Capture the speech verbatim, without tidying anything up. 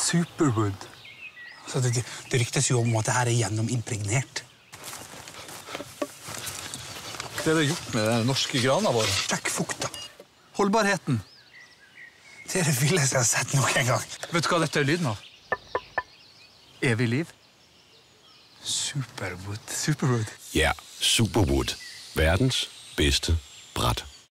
Superwood. Så det, det ryktes jo om at det her er gjennomimpregnert. Det er det gjort med den norske grana våre. Sjekk fukta. Holdbarheten. Det er det villeste jeg har sett nok en gang. Vet du hva dette er lyden av? Evig liv. Superwood. Superwood. Ja, Superwood. Verdens bedste bræt.